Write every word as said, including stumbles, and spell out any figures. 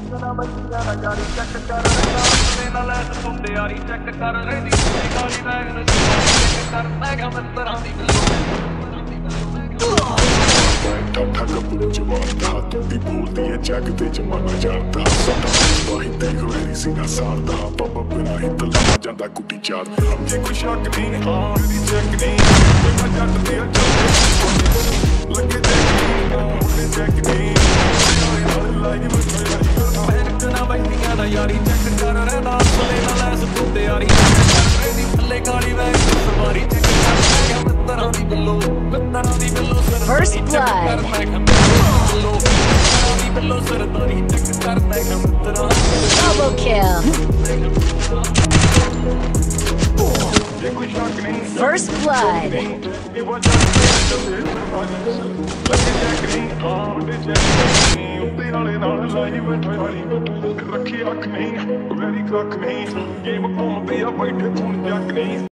ਠਾਠਾ ਗੱਭਰੂ ਜਵਾਨ ਦਾ ਤੂੰ ਬੋਲਦੀ ਐ ਜੱਗ ਤੇ ਜਮਾਨਾ ਜਾਣਦਾ ਸਾਡਾ ਵਾਹੀ ਦੇਖ ਵੈਰੀ ਸਿੰਘਾ ਸਾਰਦਾ ਪਾਪਾ ਬਿਨਾ ਹੀ ਤਲਾ ਜਾਂਦਾ ਕੁੱਟੀ ਚਾਰ ਜੇ ਕੋਈ ਸ਼ੱਕ ਨਹੀਂ ਹਾਂ ਦੀ ਚੈੱਕ ਨਹੀਂ ਮੈਂ ਜੱਟ ਤੇ ਚੱਲਦੇ ਲੱਗੇ ਤੇ ਚੈੱਕ ਨਹੀਂ ਲਾਈ ਬਹਿਰਕ ਨਾ ਬੈਠੀਆਂ ਦਾ ਯਾਰੀ ਚੈੱਕ ਕਰ ਰਹਿੰਦਾ ਸਲੇ ਨਾ ਲੈ ਸੁੱਤੇ ਯਾਰੀ ਰੇਦੀ ਥੱਲੇ ਕਾਲੀ ਵੈਗ ਸਵਾਰੀ ਚੈੱਕ ਕਰ ਮਿੱਤਰਾਂ ਦੀ ਬਿੱਲੋ ਮਿੱਤਰਾਂ ਦੀ ਬਿੱਲੋ First blood. Double kill. First blood.